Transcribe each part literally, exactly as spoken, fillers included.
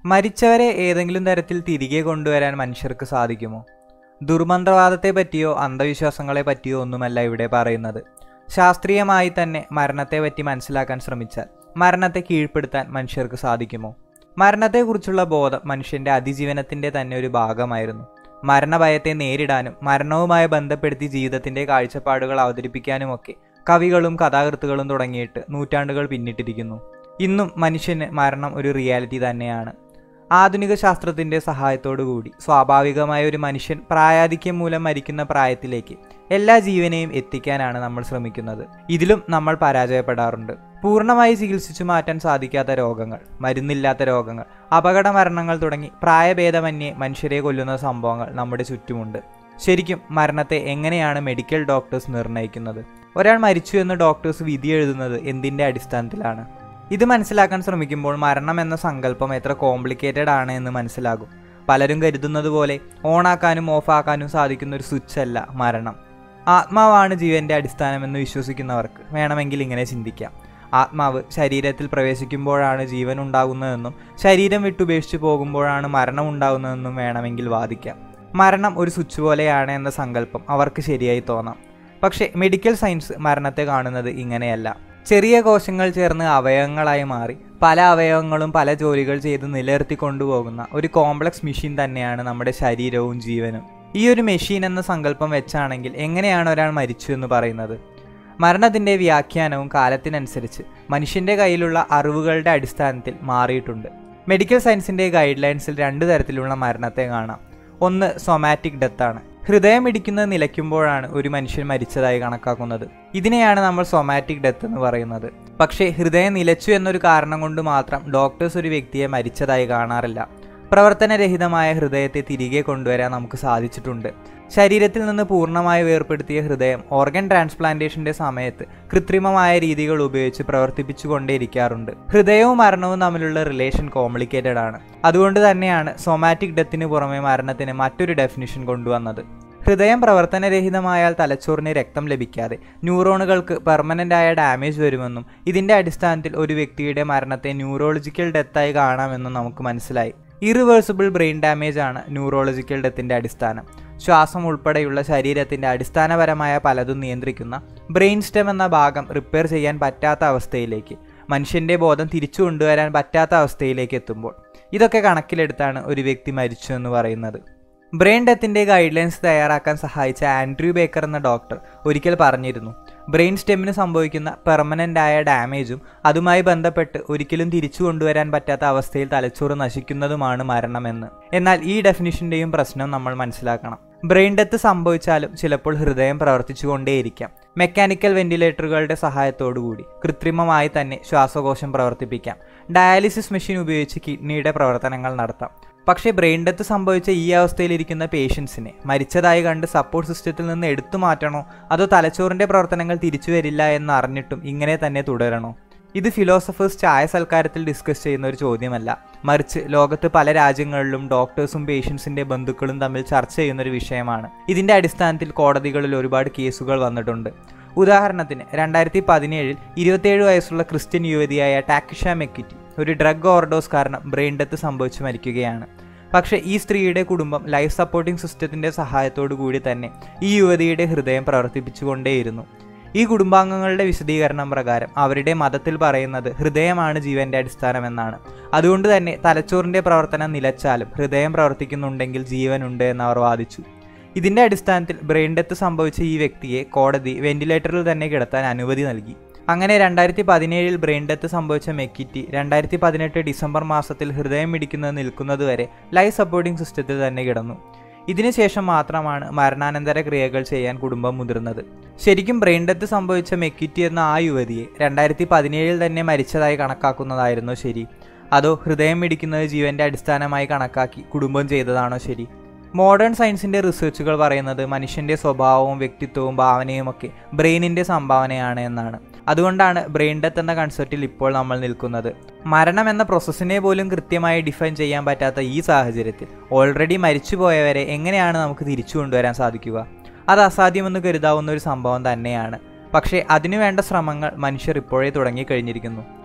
മരിച്ചവരെ ഏതെങ്കിലും തരത്തിൽ തിരികെ കൊണ്ടുവരാൻ മനുഷ്യർക്ക് സാധിക്കുമോ? ദുർമന്ത്രവാദത്തെ പറ്റിയോ അന്ധവിശ്വാസങ്ങളെ പറ്റിയോ ഒന്നുമല്ല ഇവിടെ പറയുന്നത്. ശാസ്ത്രീയമായി തന്നെ മരണത്തെപ്പറ്റി മനസ്സിലാക്കാൻ ശ്രമിച്ചാൽ മരണത്തെ കീഴ്പ്പെടുത്താൻ മനുഷ്യർക്ക് സാധിക്കുമോ? മരണത്തെക്കുറിച്ചുള്ള ബോധം മനുഷ്യൻ്റെ അതിജീവനത്തിൻ്റെ തന്നെ ഒരു ഭാഗമായിരുന്നു. മരണഭയത്തെ നേരിടാനും മരണവുമായി ബന്ധപ്പെടുത്തി ജീവിതത്തിൻ്റെ കാഴ്ചപ്പാടുകൾ അവതരിപ്പിക്കാനുമൊക്കെ കവികളും കഥാകൃത്തുകളും തുടങ്ങിയിട്ട് നൂറ്റാണ്ടുകൾ പിന്നിട്ടിരിക്കുന്നു. ഇന്നും മനുഷ്യന് മരണം ഒരു റിയാലിറ്റി തന്നെയാണ്. ആധുനിക ശാസ്ത്രത്തിൻ്റെ സഹായത്തോടുകൂടി സ്വാഭാവികമായ ഒരു മനുഷ്യൻ പ്രായാധിക്യം മൂലം മരിക്കുന്ന പ്രായത്തിലേക്ക് എല്ലാ ജീവനെയും എത്തിക്കാനാണ് നമ്മൾ ശ്രമിക്കുന്നത്. ഇതിലും നമ്മൾ പരാജയപ്പെടാറുണ്ട്. പൂർണ്ണമായി ചികിത്സിച്ചു മാറ്റാൻ സാധിക്കാത്ത രോഗങ്ങൾ, മരുന്നില്ലാത്ത രോഗങ്ങൾ, അപകട മരണങ്ങൾ തുടങ്ങി പ്രായഭേദമന്യേ മനുഷ്യരെ കൊല്ലുന്ന സംഭവങ്ങൾ നമ്മുടെ ചുറ്റുമുണ്ട്. ശരിക്കും മരണത്തെ എങ്ങനെയാണ് മെഡിക്കൽ ഡോക്ടേഴ്സ് നിർണ്ണയിക്കുന്നത്? ഒരാൾ മരിച്ചു എന്ന് ഡോക്ടേഴ്സ് വിധി എഴുതുന്നത് എന്തിൻ്റെ അടിസ്ഥാനത്തിലാണ്? ഇത് മനസ്സിലാക്കാൻ ശ്രമിക്കുമ്പോൾ മരണം എന്ന സങ്കല്പം എത്ര കോംപ്ലിക്കേറ്റഡ് ആണ് എന്ന് മനസ്സിലാകും. പലരും കരുതുന്നത് പോലെ ഓണാക്കാനും ഓഫാക്കാനും സാധിക്കുന്ന ഒരു സ്വിച്ച് അല്ല മരണം. ആത്മാവാണ് ജീവൻ്റെ അടിസ്ഥാനമെന്ന് വിശ്വസിക്കുന്നവർക്ക് വേണമെങ്കിൽ ഇങ്ങനെ ചിന്തിക്കാം. ആത്മാവ് ശരീരത്തിൽ പ്രവേശിക്കുമ്പോഴാണ് ജീവൻ ഉണ്ടാകുന്നതെന്നും ശരീരം വിട്ടുപേക്ഷിച്ച് പോകുമ്പോഴാണ് മരണം ഉണ്ടാകുന്നതെന്നും വേണമെങ്കിൽ വാദിക്കാം. മരണം ഒരു സ്വിച്ച് പോലെയാണ് എന്ന സങ്കല്പം അവർക്ക് ശരിയായി തോന്നാം. പക്ഷേ മെഡിക്കൽ സയൻസ് മരണത്തെ കാണുന്നത് ഇങ്ങനെയല്ല. ചെറിയ കോശങ്ങൾ ചേർന്ന് അവയവങ്ങളായി മാറി പല അവയവങ്ങളും പല ജോലികൾ ചെയ്ത് നിലനിർത്തി കൊണ്ടുപോകുന്ന ഒരു കോംപ്ലക്സ് മെഷീൻ തന്നെയാണ് നമ്മുടെ ശരീരവും ജീവനും. ഈ ഒരു മെഷീൻ എന്ന സങ്കല്പം വെച്ചാണെങ്കിൽ എങ്ങനെയാണ് ഒരാൾ മരിച്ചു എന്ന് പറയുന്നത്? മരണത്തിൻ്റെ വ്യാഖ്യാനവും കാലത്തിനനുസരിച്ച് മനുഷ്യൻ്റെ കയ്യിലുള്ള അറിവുകളുടെ അടിസ്ഥാനത്തിൽ മാറിയിട്ടുണ്ട്. മെഡിക്കൽ സയൻസിൻ്റെ ഗൈഡ് ലൈൻസിൽ രണ്ട് തരത്തിലുള്ള മരണത്തെ കാണാം. ഒന്ന് സൊമാറ്റിക് ഡെത്താണ്. ഹൃദയം ഇടിക്കുന്നത് നിലയ്ക്കുമ്പോഴാണ് ഒരു മനുഷ്യൻ മരിച്ചതായി കണക്കാക്കുന്നത്. ഇതിനെയാണ് നമ്മൾ സൊമാറ്റിക് ഡെത്ത് എന്ന് പറയുന്നത്. പക്ഷേ ഹൃദയം നിലച്ചു എന്നൊരു കാരണം കൊണ്ട് മാത്രം ഡോക്ടേഴ്സ് ഒരു വ്യക്തിയെ മരിച്ചതായി കാണാറില്ല. പ്രവർത്തനരഹിതമായ ഹൃദയത്തെ തിരികെ കൊണ്ടുവരാൻ നമുക്ക് സാധിച്ചിട്ടുണ്ട്. ശരീരത്തിൽ നിന്ന് പൂർണ്ണമായി വേർപ്പെടുത്തിയ ഹൃദയം ഓർഗൻ ട്രാൻസ്പ്ലാന്റേഷന്റെ സമയത്ത് കൃത്രിമമായ രീതികൾ ഉപയോഗിച്ച് പ്രവർത്തിപ്പിച്ചു കൊണ്ടേയിരിക്കാറുണ്ട്. ഹൃദയവും മരണവും തമ്മിലുള്ള റിലേഷൻ കോംപ്ലിക്കേറ്റഡ് ആണ്. അതുകൊണ്ട് തന്നെയാണ് സൊമാറ്റിക് ഡെത്തിന് പുറമെ മരണത്തിന് മറ്റൊരു ഡെഫിനിഷൻ കൊണ്ടുവന്നത്. ഹൃദയം പ്രവർത്തനരഹിതമായാൽ തലച്ചോറിന് രക്തം ലഭിക്കാതെ ന്യൂറോണുകൾക്ക് പെർമനൻ്റ് ആയ ഡാമേജ് വരുമെന്നും ഇതിൻ്റെ അടിസ്ഥാനത്തിൽ ഒരു വ്യക്തിയുടെ മരണത്തെ ന്യൂറോളജിക്കൽ ഡെത്തായി കാണാമെന്നും നമുക്ക് മനസ്സിലായി. ഇറിവേഴ്സിബിൾ ബ്രെയിൻ ഡാമേജ് ആണ് ന്യൂറോളജിക്കൽ ഡെത്തിൻ്റെ അടിസ്ഥാനം. ശ്വാസം ഉൾപ്പെടെയുള്ള ശരീരത്തിൻ്റെ അടിസ്ഥാനപരമായ പലതും നിയന്ത്രിക്കുന്ന ബ്രെയിൻ സ്റ്റെം എന്ന ഭാഗം റിപ്പയർ ചെയ്യാൻ പറ്റാത്ത അവസ്ഥയിലേക്ക്, മനുഷ്യൻ്റെ ബോധം തിരിച്ചു കൊണ്ടുവരാൻ പറ്റാത്ത അവസ്ഥയിലേക്ക് എത്തുമ്പോൾ ഇതൊക്കെ കണക്കിലെടുത്താണ് ഒരു വ്യക്തി മരിച്ചു എന്ന് പറയുന്നത്. ബ്രെയിൻ ഡെത്തിൻ്റെ ഗൈഡ് ലൈൻസ് തയ്യാറാക്കാൻ സഹായിച്ച ആൻഡ്രൂ ബേക്കർ എന്ന ഡോക്ടർ ഒരിക്കൽ പറഞ്ഞിരുന്നു, ബ്രെയിൻ സ്റ്റെമ്മിന് സംഭവിക്കുന്ന പെർമനൻ്റ് ആയ ഡാമേജും അതുമായി ബന്ധപ്പെട്ട് ഒരിക്കലും തിരിച്ചു കൊണ്ടുവരാൻ പറ്റാത്ത അവസ്ഥയിൽ തലച്ചോറ് നശിക്കുന്നതുമാണ് മരണമെന്ന്. എന്നാൽ ഈ ഡെഫിനിഷൻ്റെയും പ്രശ്നം നമ്മൾ മനസ്സിലാക്കണം. ബ്രെയിൻ ഡെത്ത് സംഭവിച്ചാലും ചിലപ്പോൾ ഹൃദയം പ്രവർത്തിച്ചുകൊണ്ടേയിരിക്കാം. മെക്കാനിക്കൽ വെന്റിലേറ്ററുകളുടെ സഹായത്തോടുകൂടി കൃത്രിമമായി തന്നെ ശ്വാസകോശം പ്രവർത്തിപ്പിക്കാം. ഡയാലിസിസ് മെഷീൻ ഉപയോഗിച്ച് കിഡ്നിയുടെ പ്രവർത്തനങ്ങൾ നടത്താം. പക്ഷേ ബ്രെയിൻ ഡെത്ത് സംഭവിച്ച ഈ അവസ്ഥയിലിരിക്കുന്ന പേഷ്യൻസിനെ മരിച്ചതായി കണ്ട് സപ്പോർട്ട് സിസ്റ്റത്തിൽ നിന്ന് എടുത്തു മാറ്റണോ അതോ തലച്ചോറിൻ്റെ പ്രവർത്തനങ്ങൾ തിരിച്ചു വരില്ല എന്ന് അറിഞ്ഞിട്ടും ഇങ്ങനെ തന്നെ തുടരണോ? ഇത് ഫിലോസഫേഴ്സ് ചായ സൽക്കാരത്തിൽ ഡിസ്കസ് ചെയ്യുന്ന ഒരു ചോദ്യമല്ല, മറിച്ച് ലോകത്ത് പല രാജ്യങ്ങളിലും ഡോക്ടേഴ്സും പേഷ്യൻസിൻ്റെ ബന്ധുക്കളും തമ്മിൽ ചർച്ച ചെയ്യുന്നൊരു വിഷയമാണ്. ഇതിൻ്റെ അടിസ്ഥാനത്തിൽ കോടതികളിൽ ഒരുപാട് കേസുകൾ വന്നിട്ടുണ്ട്. ഉദാഹരണത്തിന് രണ്ടായിരത്തി പതിനേഴിൽ ഇരുപത്തിയേഴ് വയസ്സുള്ള ക്രിസ്ത്യൻ യുവതിയായ ടാക്കിഷ മെക്കിറ്റി ഒരു ഡ്രഗ് ഓവർഡോസ് കാരണം ബ്രെയിൻ ഡെത്ത് സംഭവിച്ചു മരിക്കുകയാണ്. പക്ഷേ ഈ സ്ത്രീയുടെ കുടുംബം ലൈഫ് സപ്പോർട്ടിംഗ് സിസ്റ്റത്തിൻ്റെ സഹായത്തോടു കൂടി തന്നെ ഈ യുവതിയുടെ ഹൃദയം പ്രവർത്തിപ്പിച്ചുകൊണ്ടേയിരുന്നു. ഈ കുടുംബാംഗങ്ങളുടെ വിശദീകരണം പ്രകാരം അവരുടെ മതത്തിൽ പറയുന്നത് ഹൃദയമാണ് ജീവൻ്റെ അടിസ്ഥാനമെന്നാണ്. അതുകൊണ്ട് തന്നെ തലച്ചോറിൻ്റെ പ്രവർത്തനം നിലച്ചാലും ഹൃദയം പ്രവർത്തിക്കുന്നുണ്ടെങ്കിൽ ജീവനുണ്ട് എന്നവർ വാദിച്ചു. ഇതിൻ്റെ അടിസ്ഥാനത്തിൽ ബ്രെയിൻ ഡെത്ത് സംഭവിച്ച ഈ വ്യക്തിയെ കോടതി വെന്റിലേറ്ററിൽ തന്നെ കിടത്താൻ അനുമതി നൽകി. അങ്ങനെ രണ്ടായിരത്തി പതിനേഴിൽ ബ്രെയിൻ ഡെത്ത് സംഭവിച്ച മെക്കിറ്റി രണ്ടായിരത്തി പതിനെട്ട് ഡിസംബർ മാസത്തിൽ ഹൃദയം ഇടിക്കുന്നത് നിൽക്കുന്നതുവരെ ലൈഫ് സപ്പോർട്ടിംഗ് സിസ്റ്റത്തിൽ തന്നെ കിടന്നു. ഇതിനുശേഷം മാത്രമാണ് മരണാനന്തര ക്രിയകൾ ചെയ്യാൻ കുടുംബം മുതിർന്നത്. ശരിക്കും ബ്രെയിൻ ഡെത്ത് സംഭവിച്ച മെക്കിറ്റി എന്ന ആ യുവതിയെ രണ്ടായിരത്തി പതിനേഴിൽ തന്നെ മരിച്ചതായി കണക്കാക്കുന്നതായിരുന്നോ ശരി? അതോ ഹൃദയം ഇടിക്കുന്നത് ജീവൻ്റെ അടിസ്ഥാനമായി കണക്കാക്കി കുടുംബം ചെയ്തതാണോ ശരി? മോഡേൺ സയൻസിൻ്റെ റിസർച്ചുകൾ പറയുന്നത് മനുഷ്യൻ്റെ സ്വഭാവവും വ്യക്തിത്വവും ഭാവനയുമൊക്കെ ബ്രെയിനിൻ്റെ സംഭാവനയാണ് എന്നാണ്. അതുകൊണ്ടാണ് ബ്രെയിൻ ഡെത്ത് എന്ന കൺസെപ്റ്റിൽ ഇപ്പോൾ നമ്മൾ നിൽക്കുന്നത്. മരണം എന്ന പ്രോസസ്സിനെ പോലും കൃത്യമായി ഡിഫൈൻ ചെയ്യാൻ പറ്റാത്ത ഈ സാഹചര്യത്തിൽ ഓൾറെഡി മരിച്ചുപോയവരെ എങ്ങനെയാണ് നമുക്ക് തിരിച്ചു കൊണ്ടുവരാൻ സാധിക്കുക? അത് അസാധ്യമെന്ന് കരുതാവുന്ന ഒരു സംഭവം തന്നെയാണ്. പക്ഷേ അതിനുവേണ്ട ശ്രമങ്ങൾ മനുഷ്യർ ഇപ്പോഴേ തുടങ്ങിക്കഴിഞ്ഞിരിക്കുന്നു.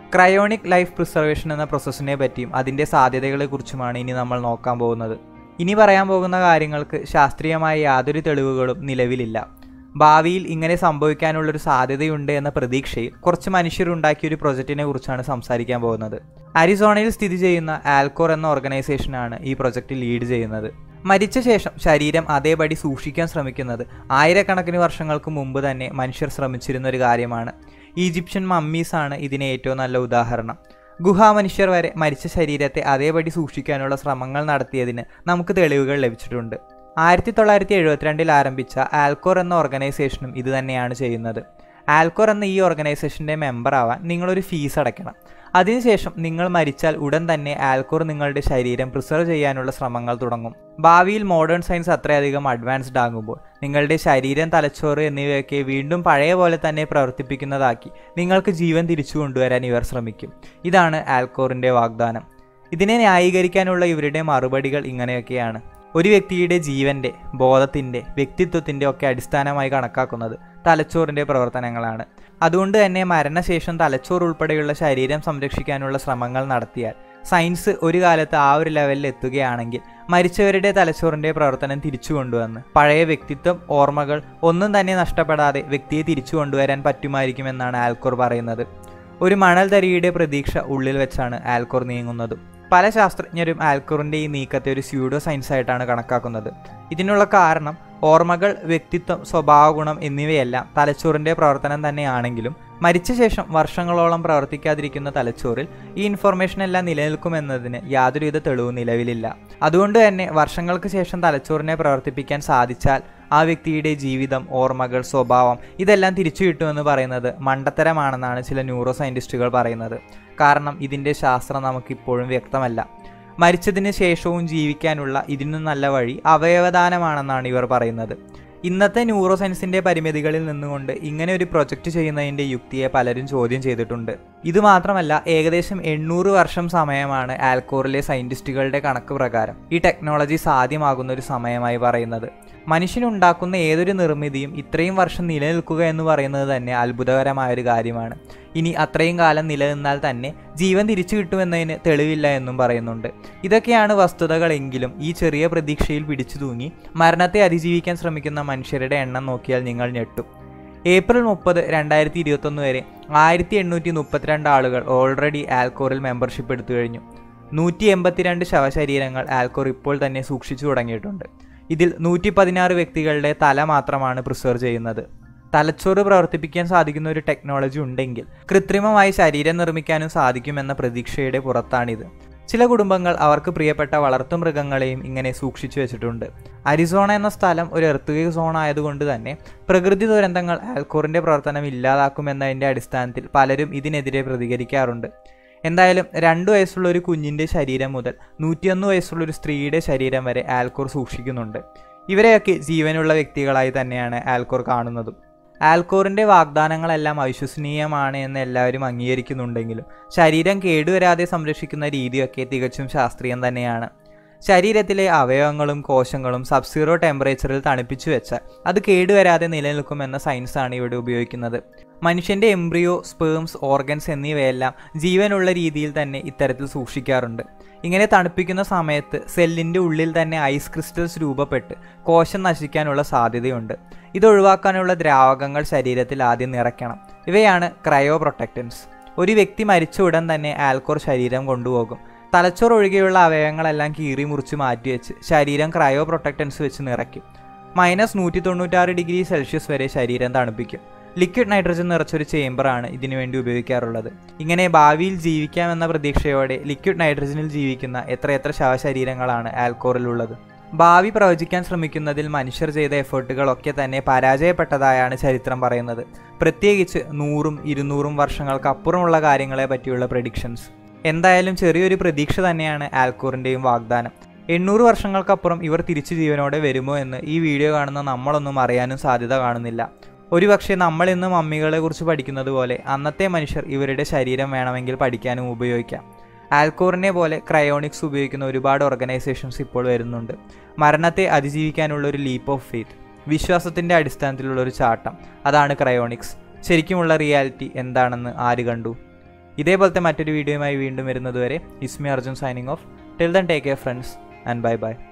ക്രയോണിക് ലൈഫ് പ്രിസർവേഷൻ എന്ന പ്രോസസ്സിനെ പറ്റിയും അതിൻ്റെ സാധ്യതകളെക്കുറിച്ചുമാണ് ഇനി നമ്മൾ നോക്കാൻ പോകുന്നത്. ഇനി പറയാൻ പോകുന്ന കാര്യങ്ങൾക്ക് ശാസ്ത്രീയമായ യാതൊരു തെളിവുകളും നിലവിലില്ല. ഭാവിയിൽ ഇങ്ങനെ സംഭവിക്കാനുള്ളൊരു സാധ്യതയുണ്ട് എന്ന പ്രതീക്ഷയിൽ കുറച്ച് മനുഷ്യരുണ്ടാക്കിയ ഒരു പ്രൊജക്റ്റിനെ കുറിച്ചാണ് സംസാരിക്കാൻ പോകുന്നത്. അരിസോണയിൽ സ്ഥിതി ചെയ്യുന്ന ആൽക്കോർ എന്ന ഓർഗനൈസേഷനാണ് ഈ പ്രൊജക്റ്റ് ലീഡ് ചെയ്യുന്നത്. മരിച്ച ശേഷം ശരീരം അതേപടി സൂക്ഷിക്കാൻ ശ്രമിക്കുന്നത് ആയിരക്കണക്കിന് വർഷങ്ങൾക്ക് മുമ്പ് തന്നെ മനുഷ്യർ ശ്രമിച്ചിരുന്ന ഒരു കാര്യമാണ്. ഈജിപ്ഷ്യൻ മമ്മീസാണ് ഇതിന് ഏറ്റവും നല്ല ഉദാഹരണം. ഗുഹാമനുഷ്യർ വരെ മരിച്ച ശരീരത്തെ അതേപടി സൂക്ഷിക്കാനുള്ള ശ്രമങ്ങൾ നടത്തിയതിന് നമുക്ക് തെളിവുകൾ ലഭിച്ചിട്ടുണ്ട്. ആയിരത്തി തൊള്ളായിരത്തി എഴുപത്തിരണ്ടിൽ ആരംഭിച്ച ആൽക്കോർ എന്ന ഓർഗനൈസേഷനും ഇത് തന്നെയാണ് ചെയ്യുന്നത്. ആൽക്കോർ എന്ന ഈ ഓർഗനൈസേഷൻ്റെ മെമ്പർ ആവാൻ നിങ്ങളൊരു ഫീസ് അടയ്ക്കണം. അതിനുശേഷം നിങ്ങൾ മരിച്ചാൽ ഉടൻ തന്നെ ആൽക്കോർ നിങ്ങളുടെ ശരീരം പ്രിസർവ് ചെയ്യാനുള്ള ശ്രമങ്ങൾ തുടങ്ങും. ഭാവിയിൽ മോഡേൺ സയൻസ് അത്രയധികം അഡ്വാൻസ്ഡ് ആകുമ്പോൾ നിങ്ങളുടെ ശരീരം, തലച്ചോറ് എന്നിവയൊക്കെ വീണ്ടും പഴയ പോലെ തന്നെ പ്രവർത്തിപ്പിക്കുന്നതാക്കി നിങ്ങൾക്ക് ജീവൻ തിരിച്ചു കൊണ്ടുവരാൻ ഇവർ ശ്രമിക്കും. ഇതാണ് ആൽക്കോറിൻ്റെ വാഗ്ദാനം. ഇതിനെ ന്യായീകരിക്കാനുള്ള ഇവരുടെ മറുപടികൾ ഇങ്ങനെയൊക്കെയാണ്. ഒരു വ്യക്തിയുടെ ജീവൻ്റെ, ബോധത്തിൻ്റെ, വ്യക്തിത്വത്തിൻ്റെ ഒക്കെ അടിസ്ഥാനമായി കണക്കാക്കുന്നത് തലച്ചോറിൻ്റെ പ്രവർത്തനങ്ങളാണ്. അതുകൊണ്ട് തന്നെ മരണശേഷം തലച്ചോറ് ഉൾപ്പെടെയുള്ള ശരീരം സംരക്ഷിക്കാനുള്ള ശ്രമങ്ങൾ നടത്തിയാൽ സയൻസ് ഒരു കാലത്ത് ആ ഒരു ലെവലിൽ എത്തുകയാണെങ്കിൽ മരിച്ചവരുടെ തലച്ചോറിൻ്റെ പ്രവർത്തനം തിരിച്ചു കൊണ്ടുവന്ന് പഴയ വ്യക്തിത്വം, ഓർമ്മകൾ ഒന്നും തന്നെ നഷ്ടപ്പെടാതെ വ്യക്തിയെ തിരിച്ചു കൊണ്ടുവരാൻ പറ്റുമായിരിക്കുമെന്നാണ് ആൽക്കോർ പറയുന്നത്. ഒരു മണൽതരിയുടെ പ്രതീക്ഷ ഉള്ളിൽ വെച്ചാണ് ആൽക്കോർ നീങ്ങുന്നതും. പല ശാസ്ത്രജ്ഞരും ആൽക്കോറിൻ്റെ ഈ നീക്കത്തെ ഒരു സ്യൂഡോ സയൻസ് ആയിട്ടാണ് കണക്കാക്കുന്നത്. ഇതിനുള്ള കാരണം ഓർമ്മകൾ, വ്യക്തിത്വം, സ്വഭാവഗുണം എന്നിവയെല്ലാം തലച്ചോറിൻ്റെ പ്രവർത്തനം തന്നെയാണെങ്കിലും മരിച്ച ശേഷം വർഷങ്ങളോളം പ്രവർത്തിക്കാതിരിക്കുന്ന തലച്ചോറിൽ ഈ ഇൻഫർമേഷൻ എല്ലാം നിലനിൽക്കുമെന്നതിന് യാതൊരുവിധ തെളിവും നിലവിലില്ല. അതുകൊണ്ട് തന്നെ വർഷങ്ങൾക്ക് ശേഷം തലച്ചോറിനെ പ്രവർത്തിപ്പിക്കാൻ സാധിച്ചാൽ ആ വ്യക്തിയുടെ ജീവിതം, ഓർമ്മകൾ, സ്വഭാവം ഇതെല്ലാം തിരിച്ചു കിട്ടുമെന്ന് പറയുന്നത് മണ്ടത്തരമാണെന്നാണ് ചില ന്യൂറോ സയൻറ്റിസ്റ്റുകൾ പറയുന്നത്. കാരണം ഇതിൻ്റെ ശാസ്ത്രം നമുക്കിപ്പോഴും വ്യക്തമല്ല. മരിച്ചതിന് ശേഷവും ജീവിക്കാനുള്ള ഇതിനും നല്ല വഴി അവയവദാനമാണെന്നാണ് ഇവർ പറയുന്നത്. ഇന്നത്തെ ന്യൂറോ സയൻസിൻ്റെ പരിമിതികളിൽ നിന്നുകൊണ്ട് ഇങ്ങനെ ഒരു പ്രൊജക്റ്റ് ചെയ്യുന്നതിൻ്റെ യുക്തിയെ പലരും ചോദ്യം ചെയ്തിട്ടുണ്ട്. ഇതുമാത്രമല്ല, ഏകദേശം എണ്ണൂറ് വർഷം സമയമാണ് ആൽക്കോറിലെ സയൻറ്റിസ്റ്റുകളുടെ കണക്ക് പ്രകാരം ഈ ടെക്നോളജി സാധ്യമാകുന്ന ഒരു സമയമായി പറയുന്നത്. മനുഷ്യനുണ്ടാക്കുന്ന ഏതൊരു നിർമ്മിതിയും ഇത്രയും വർഷം നിലനിൽക്കുക എന്ന് പറയുന്നത് തന്നെ അത്ഭുതകരമായൊരു കാര്യമാണ്. ഇനി അത്രയും കാലം നിലനിന്നാൽ തന്നെ ജീവൻ തിരിച്ചു കിട്ടുമെന്നതിന് തെളിവില്ല എന്നും പറയുന്നുണ്ട്. ഇതൊക്കെയാണ് വസ്തുതകളെങ്കിലും ഈ ചെറിയ പ്രതീക്ഷയിൽ പിടിച്ചു തൂങ്ങി മരണത്തെ അതിജീവിക്കാൻ ശ്രമിക്കുന്ന മനുഷ്യരുടെ എണ്ണം നോക്കിയാൽ നിങ്ങൾ ഞെട്ടും. ഏപ്രിൽ മുപ്പത് രണ്ടായിരത്തി ഇരുപത്തൊന്ന് വരെ ആയിരത്തി എണ്ണൂറ്റി മുപ്പത്തിരണ്ട് ആളുകൾ ഓൾറെഡി ആൽക്കോറിൽ മെമ്പർഷിപ്പ് എടുത്തു കഴിഞ്ഞു. നൂറ്റി എൺപത്തിരണ്ട് ശവശരീരങ്ങൾ ആൽക്കോർ ഇപ്പോൾ തന്നെ സൂക്ഷിച്ചു തുടങ്ങിയിട്ടുണ്ട്. ഇതിൽ നൂറ്റി പതിനാറ് വ്യക്തികളുടെ തല മാത്രമാണ് പ്രിസർവ് ചെയ്യുന്നത്. തലച്ചോറ് പ്രവർത്തിപ്പിക്കാൻ സാധിക്കുന്ന ഒരു ടെക്നോളജി ഉണ്ടെങ്കിൽ കൃത്രിമമായി ശരീരം നിർമ്മിക്കാനും സാധിക്കുമെന്ന പ്രതീക്ഷയുടെ പുറത്താണിത്. ചില കുടുംബങ്ങൾ അവർക്ക് പ്രിയപ്പെട്ട വളർത്തുമൃഗങ്ങളെയും ഇങ്ങനെ സൂക്ഷിച്ചു വെച്ചിട്ടുണ്ട്. അരിസോണ എന്ന സ്ഥലം ഒരു എർത്തുകേക്ക് സോൺ ആയതുകൊണ്ട് തന്നെ പ്രകൃതി ദുരന്തങ്ങൾ ആൽക്കോറിൻ്റെ പ്രവർത്തനം ഇല്ലാതാക്കുമെന്നതിൻ്റെ അടിസ്ഥാനത്തിൽ പലരും ഇതിനെതിരെ പ്രതികരിക്കാറുണ്ട്. എന്തായാലും രണ്ടു വയസ്സുള്ള ഒരു കുഞ്ഞിൻ്റെ ശരീരം മുതൽ നൂറ്റിയൊന്ന് വയസ്സുള്ള ഒരു സ്ത്രീയുടെ ശരീരം വരെ ആൽക്കോർ സൂക്ഷിക്കുന്നുണ്ട്. ഇവരെയൊക്കെ ജീവനുള്ള വ്യക്തികളായി തന്നെയാണ് ആൽക്കോർ കാണുന്നതും. ആൽക്കോറിൻ്റെ വാഗ്ദാനങ്ങളെല്ലാം അവിശ്വസനീയമാണ് എന്ന് എല്ലാവരും അംഗീകരിക്കുന്നുണ്ടെങ്കിലും ശരീരം കേടുവരാതെ സംരക്ഷിക്കുന്ന രീതിയൊക്കെ തികച്ചും ശാസ്ത്രീയം തന്നെയാണ്. ശരീരത്തിലെ അവയവങ്ങളും കോശങ്ങളും സബ്സീറോ ടെമ്പറേച്ചറിൽ തണുപ്പിച്ചു വെച്ചാൽ അത് കേടുവരാതെ നിലനിൽക്കുമെന്ന സയൻസാണ് ഇവിടെ ഉപയോഗിക്കുന്നത്. മനുഷ്യൻ്റെ എംബ്രിയോ, സ്പേംസ്, ഓർഗൻസ് എന്നിവയെല്ലാം ജീവനുള്ള രീതിയിൽ തന്നെ ഇത്തരത്തിൽ സൂക്ഷിക്കാറുണ്ട്. ഇങ്ങനെ തണുപ്പിക്കുന്ന സമയത്ത് സെല്ലിൻ്റെ ഉള്ളിൽ തന്നെ ഐസ് ക്രിസ്റ്റൽസ് രൂപപ്പെട്ട് കോശം നശിക്കാനുള്ള സാധ്യതയുണ്ട്. ഇതൊഴിവാക്കാനുള്ള ദ്രാവകങ്ങൾ ശരീരത്തിൽ ആദ്യം നിറയ്ക്കണം. ഇവയാണ് ക്രയോ പ്രൊട്ടക്റ്റൻസ്. ഒരു വ്യക്തി മരിച്ച ഉടൻ തന്നെ ആൽക്കോർ ശരീരം കൊണ്ടുപോകും. തലച്ചോറ് ഒഴികെയുള്ള അവയവങ്ങളെല്ലാം കീറി മുറിച്ച് മാറ്റിവെച്ച് ശരീരം ക്രയോ പ്രൊട്ടക്റ്റൻസ് വെച്ച് നിറയ്ക്കും. മൈനസ് നൂറ്റി തൊണ്ണൂറ്റാറ് ഡിഗ്രി സെൽഷ്യസ് വരെ ശരീരം തണുപ്പിക്കും. ലിക്വിഡ് നൈട്രജൻ നിറച്ചൊരു ചേമ്പറാണ് ഇതിനുവേണ്ടി ഉപയോഗിക്കാറുള്ളത്. ഇങ്ങനെ ഭാവിയിൽ ജീവിക്കാമെന്ന പ്രതീക്ഷയോടെ ലിക്വിഡ് നൈട്രജനിൽ ജീവിക്കുന്ന എത്രയെത്ര ശവശരീരങ്ങളാണ് ആൽക്കോറിലുള്ളത്. ഭാവി പ്രവചിക്കാൻ ശ്രമിക്കുന്നതിൽ മനുഷ്യർ ചെയ്ത എഫേർട്ടുകളൊക്കെ തന്നെ പരാജയപ്പെട്ടതായാണ് ചരിത്രം പറയുന്നത്. പ്രത്യേകിച്ച് നൂറും ഇരുന്നൂറും വർഷങ്ങൾക്കപ്പുറമുള്ള കാര്യങ്ങളെ പറ്റിയുള്ള പ്രഡിക്ഷൻസ്. എന്തായാലും ചെറിയൊരു പ്രതീക്ഷ തന്നെയാണ് ആൽക്കോറിൻ്റെയും വാഗ്ദാനം. എണ്ണൂറ് വർഷങ്ങൾക്കപ്പുറം ഇവർ തിരിച്ചു ജീവനോടെ വരുമോ എന്ന് ഈ വീഡിയോ കാണുന്ന നമ്മളൊന്നും അറിയാനും സാധ്യത കാണുന്നില്ല. ഒരുപക്ഷെ നമ്മൾ ഇന്ന് മമ്മികളെ കുറിച്ച് പഠിക്കുന്നത് പോലെ അന്നത്തെ മനുഷ്യർ ഇവരുടെ ശരീരം വേണമെങ്കിൽ പഠിക്കാനും ഉപയോഗിക്കാം. ആൽക്കോറിനെ പോലെ ക്രയോണിക്സ് ഉപയോഗിക്കുന്ന ഒരുപാട് ഓർഗനൈസേഷൻസ് ഇപ്പോൾ വരുന്നുണ്ട്. മരണത്തെ അതിജീവിക്കാനുള്ള ഒരു ലീപ്പ് ഓഫ് ഫെയ്ത്ത്, വിശ്വാസത്തിൻ്റെ അടിസ്ഥാനത്തിലുള്ള ഒരു ചാട്ടം, അതാണ് ക്രയോണിക്സ്. ശരിക്കുമുള്ള റിയാലിറ്റി എന്താണെന്ന് ആര് കണ്ടു? ഇതേപോലത്തെ മറ്റൊരു വീഡിയോയുമായി വീണ്ടും വരുന്നതുവരെ ഇസ്മി Arjun signing off. Till then take care friends and bye by.